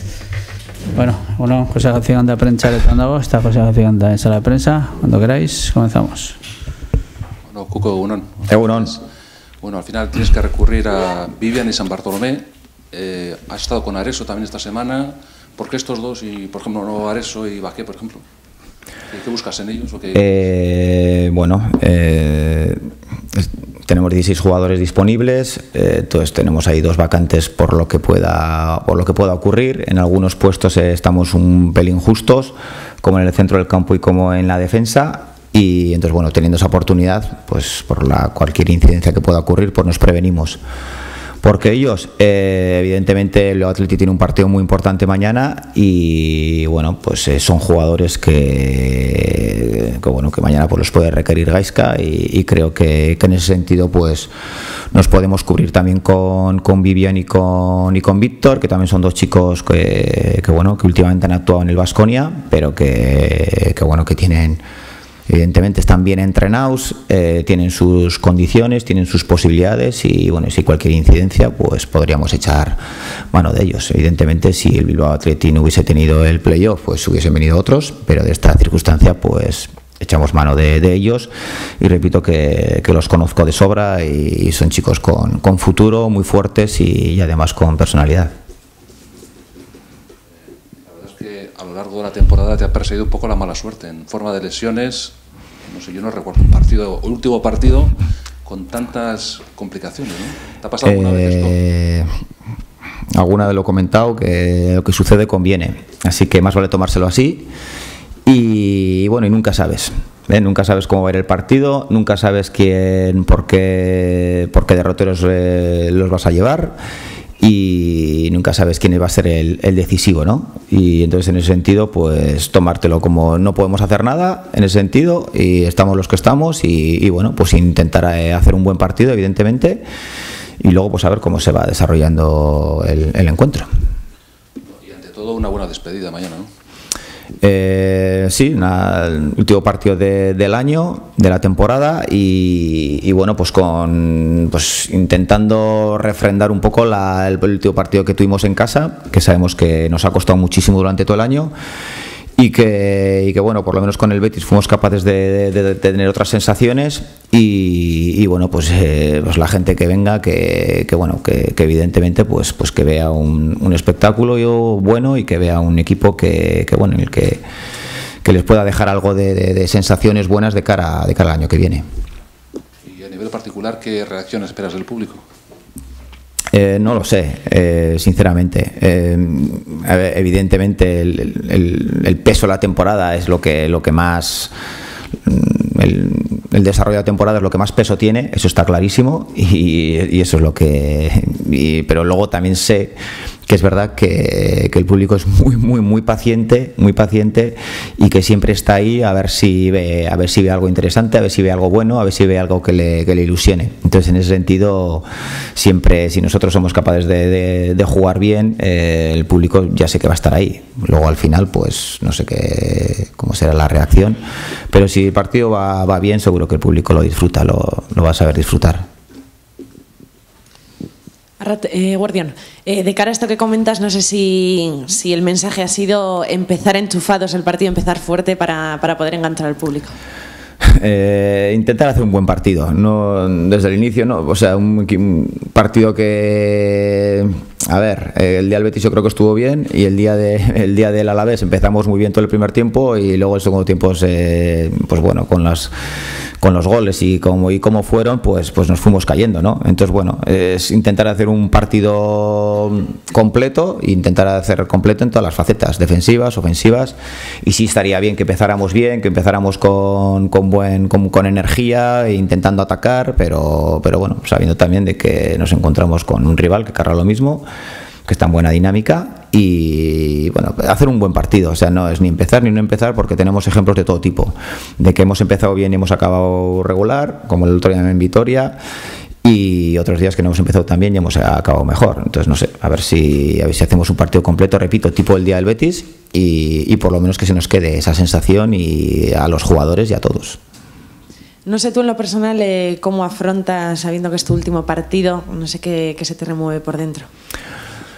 Bueno, consejación de prensa letrando esta consejación de sala de prensa. Cuando queráis, comenzamos. Bueno, Cuco, Egunon. Egunon. Bueno, al final tienes que recurrir a Vivian y San Bartolomé. Has estado con Areso también esta semana. ¿Por qué estos dos y, por ejemplo, no Areso y Baqué, por ejemplo? ¿Qué buscas en ellos? Tenemos 16 jugadores disponibles, entonces tenemos ahí 2 vacantes por lo que pueda ocurrir. En algunos puestos estamos un pelín justos, como en el centro del campo y como en la defensa. Y entonces, bueno, teniendo esa oportunidad, pues por cualquier incidencia que pueda ocurrir, pues nos prevenimos. Porque ellos, evidentemente, el Atleti tiene un partido muy importante mañana y, bueno, pues son jugadores que mañana pues los puede requerir Gaizka y creo que en ese sentido pues nos podemos cubrir también con Vivian y con Víctor, que también son 2 chicos que últimamente han actuado en el Baskonia, pero que tienen... Evidentemente están bien entrenados, tienen sus condiciones, tienen sus posibilidades y bueno, si cualquier incidencia pues podríamos echar mano de ellos. Evidentemente si el Bilbao Athletic no hubiese tenido el playoff pues hubiesen venido otros, pero de esta circunstancia pues echamos mano de ellos y repito que los conozco de sobra y son chicos con futuro, muy fuertes y además con personalidad. A lo largo de la temporada te ha perseguido un poco la mala suerte en forma de lesiones. No sé, yo no recuerdo el último partido con tantas complicaciones, ¿no? ¿Te ha pasado alguna vez esto? Alguna vez lo he comentado, que lo que sucede conviene, así que más vale tomárselo así y bueno, y nunca sabes. Nunca sabes cómo va a ir el partido, nunca sabes por qué derroteros los vas a llevar. Y nunca sabes quién va a ser el decisivo, ¿no? Y entonces en ese sentido pues tomártelo como no podemos hacer nada en ese sentido y estamos los que estamos y bueno, pues intentar hacer un buen partido evidentemente y luego pues a ver cómo se va desarrollando el encuentro. Y ante todo una buena despedida mañana, ¿no? Sí, el último partido del año, de la temporada y bueno, pues intentando refrendar un poco el último partido que tuvimos en casa, que sabemos que nos ha costado muchísimo durante todo el año y que bueno, por lo menos con el Betis fuimos capaces de tener otras sensaciones y bueno, pues la gente que venga, que evidentemente pues que vea un espectáculo bueno y que vea un equipo que en el que les pueda dejar algo de sensaciones buenas de cara al año que viene. Y a nivel particular, ¿qué reacciones esperas del público? No lo sé, sinceramente. Evidentemente el peso de la temporada es lo que más... El desarrollo de la temporada es lo que más peso tiene, eso está clarísimo y eso es lo que... pero luego también sé que es verdad que el público es muy paciente y que siempre está ahí a ver si ve algo interesante, a ver si ve algo bueno, a ver si ve algo que le ilusione. Entonces en ese sentido siempre, si nosotros somos capaces de jugar bien, el público ya sé que va a estar ahí. Luego al final pues no sé cómo será la reacción, pero si el partido va bien seguro que el público lo disfruta, lo va a saber disfrutar. Guardián, de cara a esto que comentas, no sé si el mensaje ha sido empezar enchufados el partido, empezar fuerte para poder enganchar al público. Intentar hacer un buen partido, no desde el inicio, no, o sea, un partido que, a ver, el día del Betis yo creo que estuvo bien y el día del Alavés empezamos muy bien todo el primer tiempo y luego el segundo tiempo pues bueno, con los goles y cómo fueron, pues nos fuimos cayendo, ¿no? Entonces, bueno, es intentar hacer un partido completo, intentar hacer completo en todas las facetas, defensivas, ofensivas, y sí estaría bien que empezáramos bien, que empezáramos con energía, intentando atacar, pero bueno, sabiendo también de que nos encontramos con un rival que carga lo mismo, que está en buena dinámica y bueno, hacer un buen partido, o sea, no es ni empezar ni no empezar porque tenemos ejemplos de todo tipo, de que hemos empezado bien y hemos acabado regular, como el otro día en Vitoria, y otros días que no hemos empezado tan bien y hemos acabado mejor. Entonces no sé, a ver si hacemos un partido completo, repito, tipo el día del Betis y por lo menos que se nos quede esa sensación y a los jugadores y a todos. No sé tú en lo personal cómo afrontas, sabiendo que es tu último partido, no sé qué se te remueve por dentro.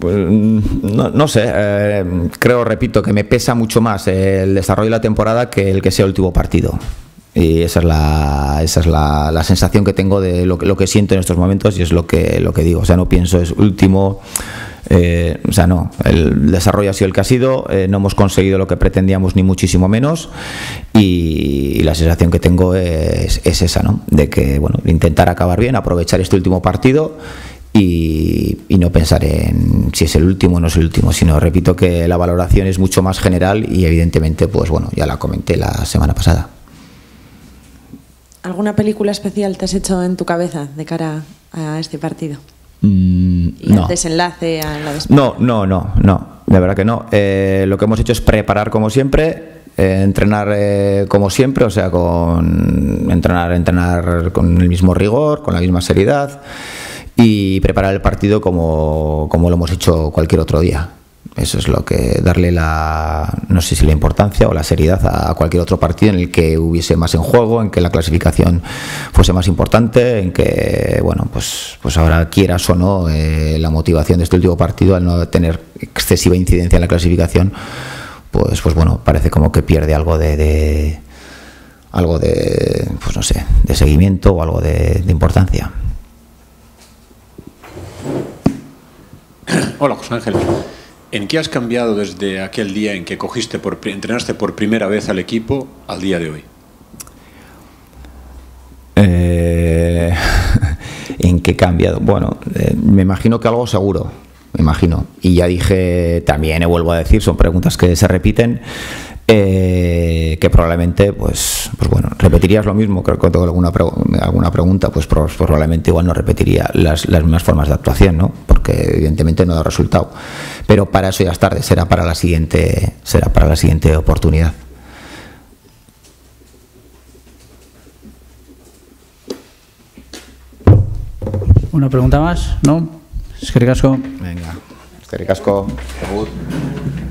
Pues no sé, creo, repito, que me pesa mucho más el desarrollo de la temporada que el que sea el último partido. Y esa es la sensación que tengo de lo que siento en estos momentos, y es lo que digo. O sea, no pienso es último. O sea, no, el desarrollo ha sido el que ha sido, no hemos conseguido lo que pretendíamos ni muchísimo menos, y la sensación que tengo es esa, ¿no? De que, bueno, intentar acabar bien, aprovechar este último partido y no pensar en si es el último o no es el último, sino, repito, que la valoración es mucho más general y evidentemente, pues bueno, ya la comenté la semana pasada. ¿Alguna película especial te has hecho en tu cabeza de cara a este partido? No. ¿El desenlace a la despedida? No, de verdad que no. Lo que hemos hecho es preparar como siempre, entrenar como siempre, o sea, entrenar con el mismo rigor, con la misma seriedad, y preparar el partido como lo hemos hecho cualquier otro día. Eso es lo que darle no sé si la importancia o la seriedad a cualquier otro partido en el que hubiese más en juego, en que la clasificación fuese más importante, en que, bueno, pues ahora, quieras o no, la motivación de este último partido, al no tener excesiva incidencia en la clasificación, pues bueno, parece como que pierde algo de pues no sé, de seguimiento o algo de importancia. Hola, José Ángel. ¿En qué has cambiado desde aquel día en que entrenaste por primera vez al equipo al día de hoy? ¿En qué he cambiado? Bueno, me imagino que algo seguro, me imagino. Y ya dije, también vuelvo a decir, son preguntas que se repiten, que probablemente, pues bueno, repetirías lo mismo. Creo que tengo alguna pregunta, pues probablemente igual no repetiría las mismas formas de actuación, ¿no? Porque evidentemente no da resultado. Pero para eso ya es tarde, será para la siguiente oportunidad. ¿Una pregunta más? ¿No? Eskerrik asko. Venga, eskerrik asko.